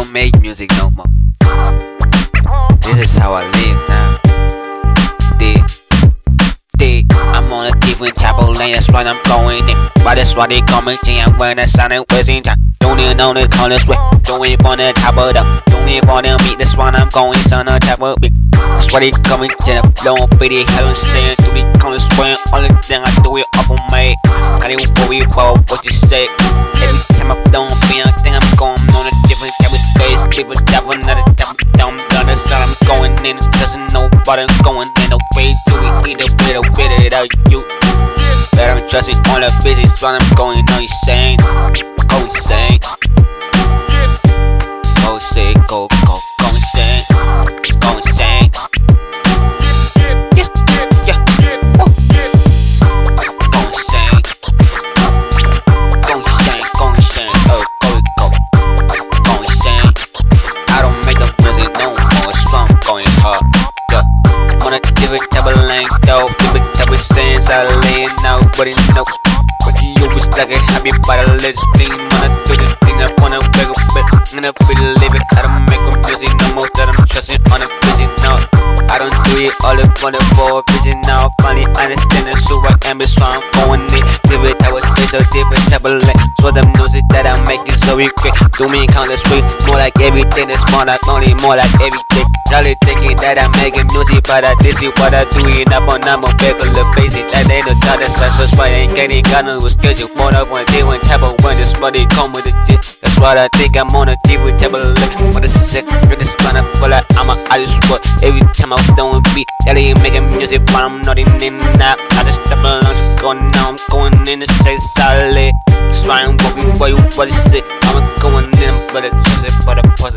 don't make music no more. This is how I live now. I'm on a different type of lane, that's why I'm going in. But that's why they call me Jam when the sun ain't wasting time. Don't even know the corners way. Doing it for the top of the. Doing it for the beat, that's why I'm going on the top of it. That's why they call me Jam. Long pretty hell and saying to me, corners way. Only thing I do it up on me. I didn't worry about what you say. Every time I don't feel anything, I'm going on a different type of space. Different type of another type of dumb. The side I'm going in, it doesn't know what I'm going in. No way to it, either with it out you. But I'm trusting on the business when I'm going on insane. Go insane. Go insane, go insane. Go insane. Yeah. Woo. Go insane. Go insane. Oh, go insane. I don't make no music no more, it's fun going hard. Yeah. On a different type of lane, though. Different type of sense, I lay it now, but it know. But you was like a happy by the legend thing. Wanna do this thing, I wanna wake up, but I'm gonna believe it. I don't make them busy no more, that I'm trusting on a busy now. I don't do it all up on the board, busy now. Finally understand it, so I am, so I'm going in. Different type of space, so different type of lane. So the music that I'm making so we quick. Do me countless way, more like everything that's more like only, more like everything. Jolly thinking that I'm making music, but this is what I do it up on I'm a regular basis. That ain't no time that's so why I ain't getting got no schedule. More than one day, one type of one, just what they come with the tip. That's what I think I'm on a different type of lick. What is it? You're just trying to feel like I'm a artist, but every time I'm doing beat, that ain't making music, but I'm not in and out. I just step along to go now, I'm going in the straight solid. That's why I'm walking for you, what is it? I'm going in, but it's just it for the pussy.